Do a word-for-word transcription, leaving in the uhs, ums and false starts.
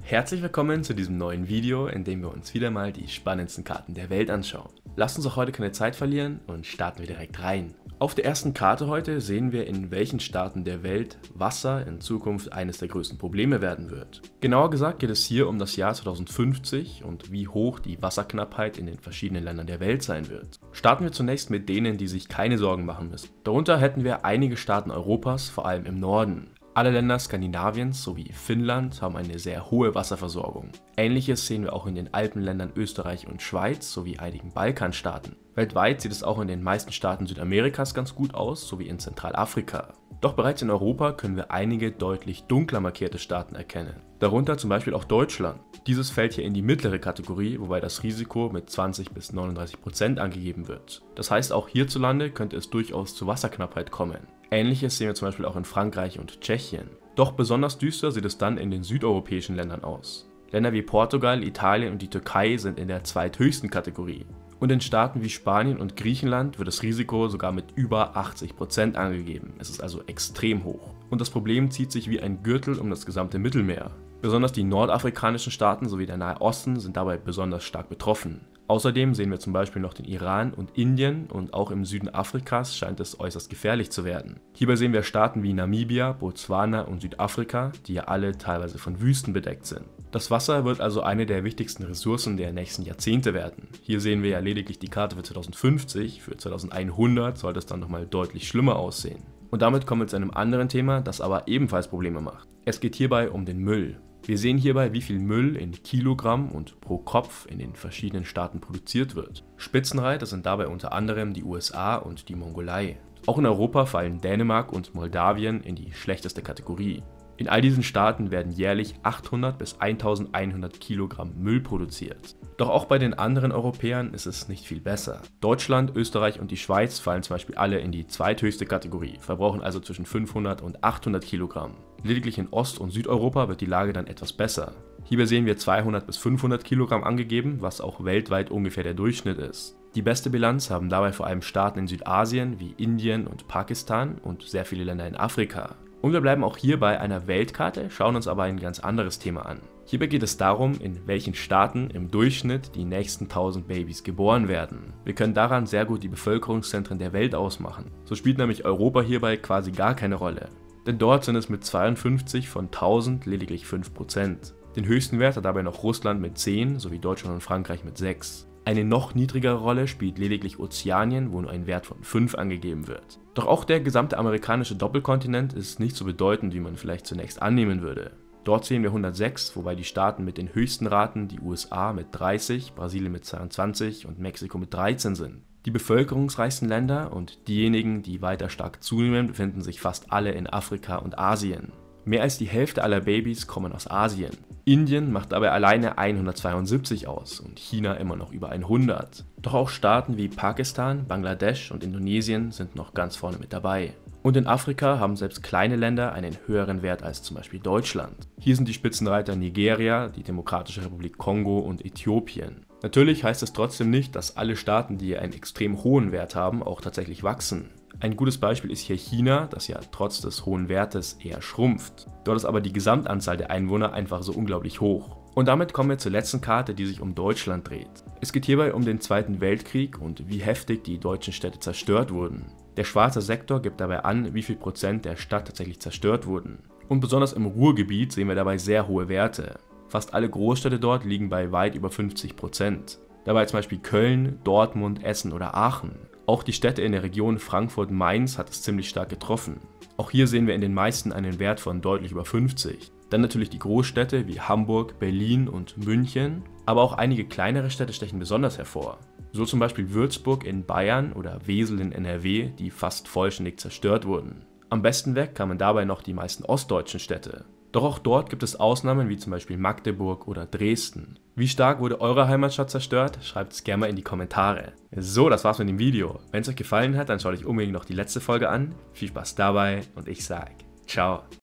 Herzlich willkommen zu diesem neuen Video, in dem wir uns wieder mal die spannendsten Karten der Welt anschauen. Lasst uns auch heute keine Zeit verlieren und starten wir direkt rein. Auf der ersten Karte heute sehen wir, in welchen Staaten der Welt Wasser in Zukunft eines der größten Probleme werden wird. Genauer gesagt geht es hier um das Jahr zweitausendfünfzig und wie hoch die Wasserknappheit in den verschiedenen Ländern der Welt sein wird. Starten wir zunächst mit denen, die sich keine Sorgen machen müssen. Darunter hätten wir einige Staaten Europas, vor allem im Norden. Alle Länder Skandinaviens sowie Finnland haben eine sehr hohe Wasserversorgung. Ähnliches sehen wir auch in den Alpenländern Österreich und Schweiz sowie einigen Balkanstaaten. Weltweit sieht es auch in den meisten Staaten Südamerikas ganz gut aus, sowie in Zentralafrika. Doch bereits in Europa können wir einige deutlich dunkler markierte Staaten erkennen. Darunter zum Beispiel auch Deutschland. Dieses fällt hier in die mittlere Kategorie, wobei das Risiko mit zwanzig bis neununddreißig Prozent angegeben wird. Das heißt, auch hierzulande könnte es durchaus zu Wasserknappheit kommen. Ähnliches sehen wir zum Beispiel auch in Frankreich und Tschechien. Doch besonders düster sieht es dann in den südeuropäischen Ländern aus. Länder wie Portugal, Italien und die Türkei sind in der zweithöchsten Kategorie. Und in Staaten wie Spanien und Griechenland wird das Risiko sogar mit über achtzig Prozent angegeben. Es ist also extrem hoch. Und das Problem zieht sich wie ein Gürtel um das gesamte Mittelmeer. Besonders die nordafrikanischen Staaten sowie der Nahe Osten sind dabei besonders stark betroffen. Außerdem sehen wir zum Beispiel noch den Iran und Indien, und auch im Süden Afrikas scheint es äußerst gefährlich zu werden. Hierbei sehen wir Staaten wie Namibia, Botswana und Südafrika, die ja alle teilweise von Wüsten bedeckt sind. Das Wasser wird also eine der wichtigsten Ressourcen der nächsten Jahrzehnte werden. Hier sehen wir ja lediglich die Karte für zweitausendfünfzig, für zweitausendeinhundert sollte es dann nochmal deutlich schlimmer aussehen. Und damit kommen wir zu einem anderen Thema, das aber ebenfalls Probleme macht. Es geht hierbei um den Müll. Wir sehen hierbei, wie viel Müll in Kilogramm und pro Kopf in den verschiedenen Staaten produziert wird. Spitzenreiter sind dabei unter anderem die U S A und die Mongolei. Auch in Europa fallen Dänemark und Moldawien in die schlechteste Kategorie. In all diesen Staaten werden jährlich achthundert bis eintausendeinhundert Kilogramm Müll produziert. Doch auch bei den anderen Europäern ist es nicht viel besser. Deutschland, Österreich und die Schweiz fallen zum Beispiel alle in die zweithöchste Kategorie, verbrauchen also zwischen fünfhundert und achthundert Kilogramm. Lediglich in Ost- und Südeuropa wird die Lage dann etwas besser. Hierbei sehen wir zweihundert bis fünfhundert Kilogramm angegeben, was auch weltweit ungefähr der Durchschnitt ist. Die beste Bilanz haben dabei vor allem Staaten in Südasien wie Indien und Pakistan und sehr viele Länder in Afrika. Und wir bleiben auch hier bei einer Weltkarte, schauen uns aber ein ganz anderes Thema an. Hierbei geht es darum, in welchen Staaten im Durchschnitt die nächsten tausend Babys geboren werden. Wir können daran sehr gut die Bevölkerungszentren der Welt ausmachen. So spielt nämlich Europa hierbei quasi gar keine Rolle. Denn dort sind es mit zweiundfünfzig von tausend lediglich fünf Prozent. Den höchsten Wert hat dabei noch Russland mit zehn sowie Deutschland und Frankreich mit sechs. Eine noch niedrigere Rolle spielt lediglich Ozeanien, wo nur ein Wert von fünf angegeben wird. Doch auch der gesamte amerikanische Doppelkontinent ist nicht so bedeutend, wie man vielleicht zunächst annehmen würde. Dort sehen wir hundertsechs, wobei die Staaten mit den höchsten Raten die U S A mit dreißig, Brasilien mit zweiundzwanzig und Mexiko mit dreizehn sind. Die bevölkerungsreichsten Länder und diejenigen, die weiter stark zunehmen, befinden sich fast alle in Afrika und Asien. Mehr als die Hälfte aller Babys kommen aus Asien. Indien macht dabei alleine hundertzweiundsiebzig aus und China immer noch über hundert. Doch auch Staaten wie Pakistan, Bangladesch und Indonesien sind noch ganz vorne mit dabei. Und in Afrika haben selbst kleine Länder einen höheren Wert als zum Beispiel Deutschland. Hier sind die Spitzenreiter Nigeria, die Demokratische Republik Kongo und Äthiopien. Natürlich heißt es trotzdem nicht, dass alle Staaten, die einen extrem hohen Wert haben, auch tatsächlich wachsen. Ein gutes Beispiel ist hier China, das ja trotz des hohen Wertes eher schrumpft. Dort ist aber die Gesamtanzahl der Einwohner einfach so unglaublich hoch. Und damit kommen wir zur letzten Karte, die sich um Deutschland dreht. Es geht hierbei um den Zweiten Weltkrieg und wie heftig die deutschen Städte zerstört wurden. Der schwarze Sektor gibt dabei an, wie viel Prozent der Stadt tatsächlich zerstört wurden. Und besonders im Ruhrgebiet sehen wir dabei sehr hohe Werte. Fast alle Großstädte dort liegen bei weit über fünfzig Prozent. Dabei zum Beispiel Köln, Dortmund, Essen oder Aachen. Auch die Städte in der Region Frankfurt-Mainz hat es ziemlich stark getroffen. Auch hier sehen wir in den meisten einen Wert von deutlich über fünfzig. Dann natürlich die Großstädte wie Hamburg, Berlin und München, aber auch einige kleinere Städte stechen besonders hervor. So zum Beispiel Würzburg in Bayern oder Wesel in N R W, die fast vollständig zerstört wurden. Am besten weg kamen dabei noch die meisten ostdeutschen Städte. Doch auch dort gibt es Ausnahmen wie zum Beispiel Magdeburg oder Dresden. Wie stark wurde eure Heimatstadt zerstört? Schreibt es gerne mal in die Kommentare. So, das war's mit dem Video. Wenn es euch gefallen hat, dann schaut euch unbedingt noch die letzte Folge an. Viel Spaß dabei und ich sag ciao.